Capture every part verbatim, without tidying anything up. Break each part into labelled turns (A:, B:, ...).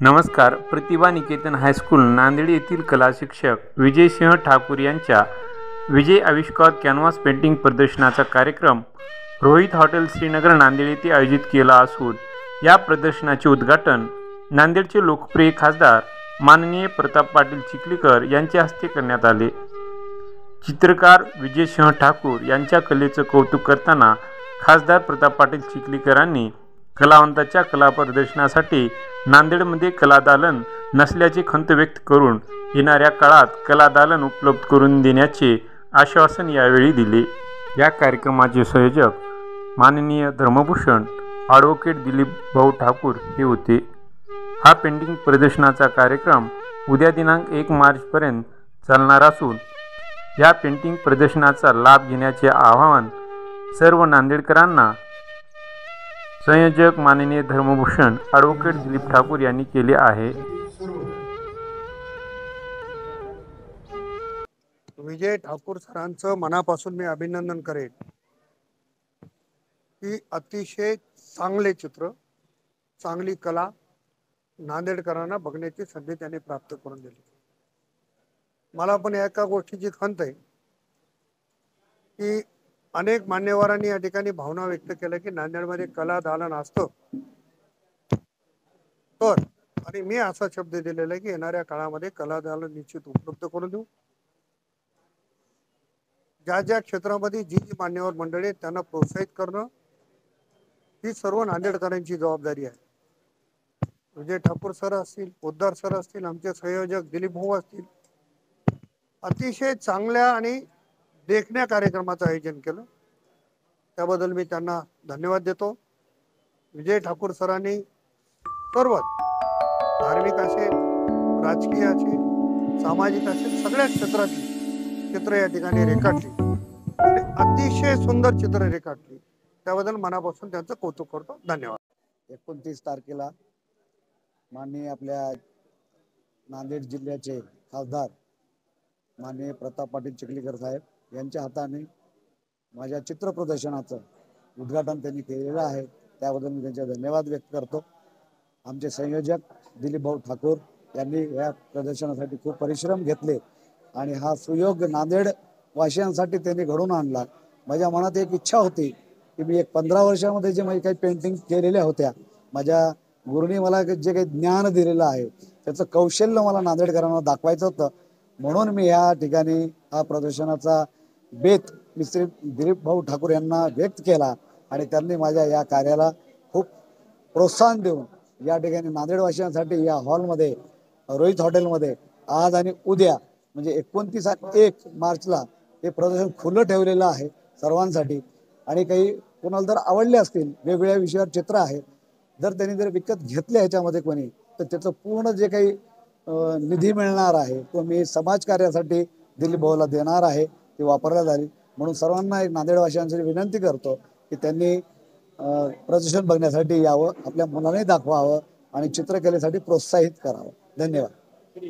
A: नमस्कार. प्रतिभा निकेतन हायस्कूल नांदेड येथील कला शिक्षक विजयसिंह ठाकूर यांच्या विजय आविष्कार कॅनव्हास पेंटिंग प्रदर्शनाचा कार्यक्रम रोहित हॉटेल श्रीनगर नांदेड येथे आयोजित केला असून या प्रदर्शनाचे उद्घाटन नांदेडचे लोकप्रिय खासदार माननीय प्रताप पाटील चिखलीकर यांच्या हस्ते करण्यात आले. चित्रकार विजयसिंह ठाकूर यांच्या कलेचं कौतुक करताना खासदार प्रताप पाटील चिखलीकरांनी कलावंताच्या कला प्रदर्शनासाठी नांदेडमध्ये कलादालन नसल्याची खंत व्यक्त करून येणाऱ्या काळात कलादालन उपलब्ध करून देण्याचे आश्वासन यावेळी दिले. या कार्यक्रमाचे संयोजक माननीय धर्मभूषण ॲडव्होकेट दिलीप भाऊ ठाकूर हे होते. हा पेंटिंग प्रदर्शनाचा कार्यक्रम उद्या दिनांक एक मार्चपर्यंत चालणार असून या पेंटिंग प्रदर्शनाचा लाभ घेण्याचे आवाहन सर्व नांदेडकरांना संयोजक माननीय धर्मभूषण ॲडव्होकेट दिलीप ठाकूर यांनी केले आहे.
B: विजय ठाकूर सरांचं मनापासून मी अभिनंदन करेन की अतिशय चांगले चित्र, चांगली कला नांदेडकरांना बघण्याची संधी त्यांनी प्राप्त करून दिली. मला पण एका गोष्टीची खंत आहे की अनेक मान्यवरांनी या ठिकाणी भावना व्यक्त केल्या की नांदेडमध्ये कला दालन असतं तर, आणि मी असा शब्द दिलेला आहे की येणाऱ्या काळामध्ये कला दालन निश्चित उपलब्ध करून देऊ. ज्या ज्या क्षेत्रामध्ये जी जी मान्यवर मंडळी आहेत त्यांना प्रोत्साहित करणं ही सर्व नांदेडकरांची जबाबदारी आहे. विजय ठाकूर सर असतील, पोद्दार सर असतील, आमचे संयोजक दिलीप भाऊ असतील, अतिशय चांगल्या आणि देखण्या कार्यक्रमाचं आयोजन केलं त्याबद्दल मी त्यांना धन्यवाद देतो. विजय ठाकूर सरांनी सर्व धार्मिक असेल, राजकीय असेल, सामाजिक असेल, सगळ्या क्षेत्रातली चित्र या ठिकाणी रेखाटली आणि अतिशय सुंदर चित्र रेखाटली त्याबद्दल मनापासून त्यांचं कौतुक करतो. धन्यवाद.
C: एकोणतीस तारखेला माननीय आपल्या नांदेड जिल्ह्याचे खासदार माननीय प्रताप पाटील चिखलीकर साहेब यांच्या हाताने माझ्या चित्र प्रदर्शनाचं उद्घाटन त्यांनी केलेलं आहे. त्याबद्दल मी त्यांचे धन्यवाद व्यक्त करतो. आमचे संयोजक दिलीप भाऊ ठाकूर यांनी या प्रदर्शनासाठी खूप परिश्रम घेतले आणि हा सुयोग नांदेड वासियांसाठी त्यांनी घडवून आणला. माझ्या मनात एक इच्छा होती की मी एक पंधरा वर्षामध्ये जे माझी काही पेंटिंग केलेल्या होत्या, माझ्या गुरुनी मला जे काही ज्ञान दिलेलं आहे त्याचं कौशल्य मला नांदेडकरांना दाखवायचं होतं. म्हणून मी या ठिकाणी हा प्रदर्शनाचा बेत मिस्त्री दिलीप भाऊ ठाकूर यांना व्यक्त केला आणि त्यांनी माझ्या या कार्याला खूप प्रोत्साहन देऊन या ठिकाणी नांदेडवासियांसाठी या हॉलमध्ये रोहित हॉटेलमध्ये आज आणि उद्या म्हणजे एकोणतीस आणि एक मार्चला हे प्रदर्शन खुलं ठेवलेलं आहे सर्वांसाठी. आणि काही कोणाला जर आवडले असतील वेगवेगळ्या विषयावर चित्र आहेत, जर त्यांनी जर विकत घेतले ह्याच्यामध्ये कोणी तर त्याचं पूर्ण जे काही निधी मिळणार आहे तो मी समाजकार्यासाठी दिलीप भाऊला देणार आहे, ती वापरण्यात आली. म्हणून सर्वांना एक नांदेडवासियांसाठी विनंती करतो की त्यांनी प्रदर्शन बघण्यासाठी यावं, आपल्या मुलांनाही दाखवावं आणि चित्रकलेसाठी प्रोत्साहित करावं. धन्यवाद.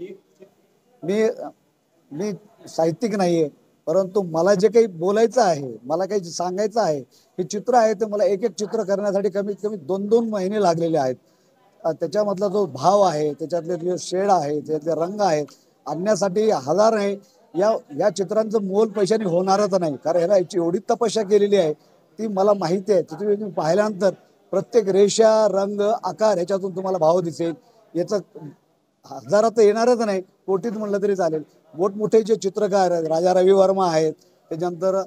C: मी मी साहित्यिक नाही आहे, परंतु मला जे काही बोलायचं आहे, मला काही सांगायचं आहे, हे चित्र आहे ते मला एक एक चित्र करण्यासाठी कमीत कमी दोन दोन महिने लागलेले आहेत. त्याच्यामधला जो भाव आहे, त्याच्यातले जे शेड आहे, त्याच्यातले रंग आहेत, आणण्यासाठी हजार आहे. या या चित्रांचं मोल पैशाने होणारच नाही, कारण ह्याला याची एवढी तपस्या केलेली आहे ती मला माहिती आहे. तिथे पाहिल्यानंतर प्रत्येक रेषा, रंग, आकार ह्याच्यातून तुम्हाला भाव दिसेल. याचं हजारात तर येणारच नाही, कोटीत म्हणलं तरी चालेल. मोठमोठे जे चित्रकार आहेत, राजा रवी वर्मा आहेत, त्याच्यानंतर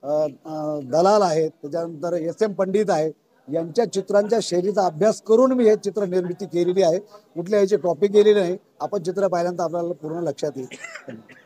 C: दलाल आहेत, त्याच्यानंतर एस एम पंडित आहेत, यांच्या चित्रांच्या शैलीचा अभ्यास करून मी हे चित्र निर्मिती केलेली आहे. कुठल्या ह्याची कॉपी केलेली नाही. आपण चित्र पाहिल्यानंतर आपल्याला पूर्ण लक्षात येईल.